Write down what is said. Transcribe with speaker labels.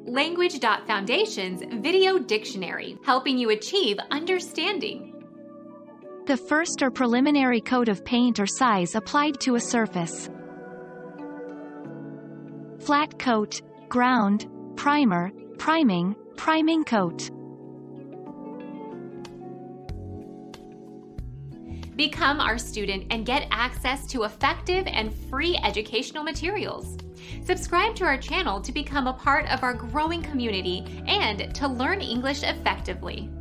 Speaker 1: Language.Foundation's Video Dictionary, helping you achieve understanding.
Speaker 2: The first or preliminary coat of paint or size applied to a surface. Flat coat, ground, primer, priming, priming coat.
Speaker 1: Become our student and get access to effective and free educational materials. Subscribe to our channel to become a part of our growing community and to learn English effectively.